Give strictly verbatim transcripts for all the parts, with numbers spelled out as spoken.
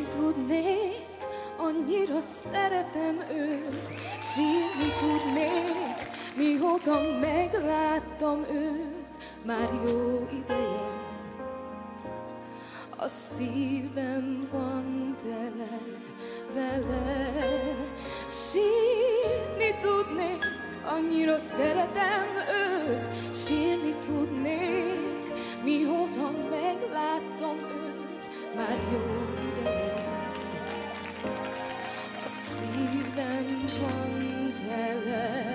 tudnék, annyira szeretem őt. Sírni tudnék, mióta megláttam őt. Már jó ideje, a szívem van tele vele. Sírni tudnék, annyira szeretem őt. Sírni tudnék, mióta megláttam őt. Már jó ideje, a szívem van tele.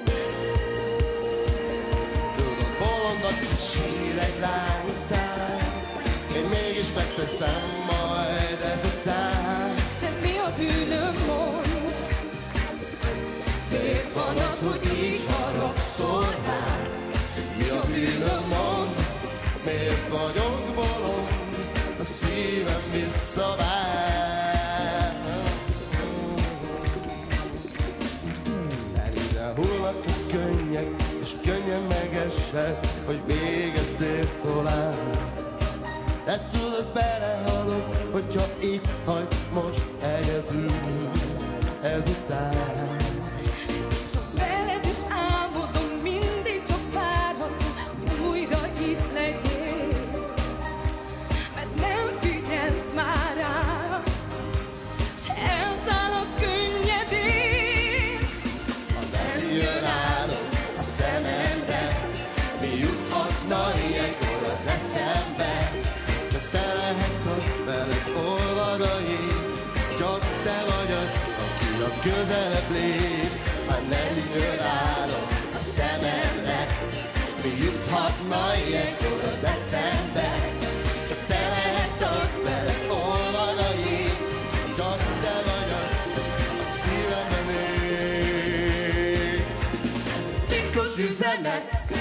Tudom, bolondnak sír egy lány után, én mégis megteszem majd ezután. De mi a bűnöm, mond? Miért van az, hogy így haragszol rám? Mi a bűnöm, mond? Miért vagyok bolond? A szívem visszavár. Szerinte hullak a könnyek, és könnyen megesett, hogy véget ér talán. De tudod, belehalok, hogyha itt hagysz most egyedül ezután. És ha veled is álmodom, mindig csak várhatom, hogy újra itt legyél. Mert nem figyelsz már rám, s elszálladsz könnyedén. Ha nem jön álom a szemembe, mi juthatna ilyenkor az eszembe? Csak te lehetsz az veled olvadai, csak te vagy az, aki a közelebb lép. Ha nem jön álom a szemembe, mi juthatna ilyenkor az eszembe? Csak te lehetsz az veled olvadai, csak te vagy az, a szívemben él. Titkos üzenet